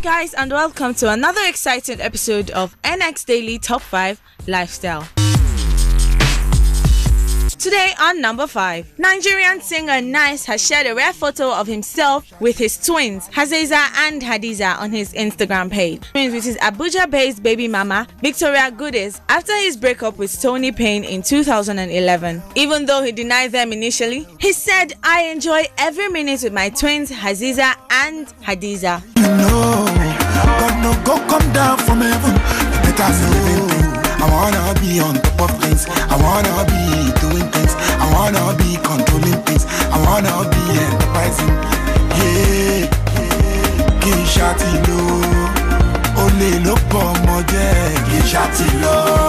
guys, and welcome to another exciting episode of NX Daily Top 5 Lifestyle. Today on number 5, Nigerian singer Nice has shared a rare photo of himself with his twins, Nigezie and Hadiza, on his Instagram page. Twins with his Abuja-based baby mama, Victoria Goodis, after his breakup with Tony Payne in 2011. Even though he denied them initially, he said, "I enjoy every minute with my twins, Nigezie and Hadiza." God no go come down from heaven. I wanna be on top of things. I wanna be doing things. I wanna be controlling things. I wanna be enterprising. Yeah, Kishati lo, ole lo po moje. Kishati lo.